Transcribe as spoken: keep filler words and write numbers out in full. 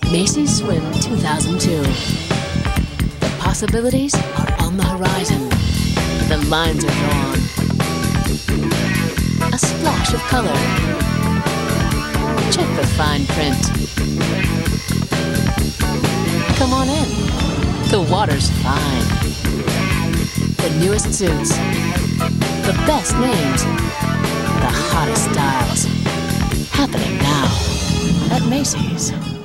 Macy Swim two thousand two. The possibilities are on the horizon. The lines are drawn. A splash of color. Check the fine print. Come on in. The water's fine. The newest suits. The best names. The hottest styles. Happening now at Macy's.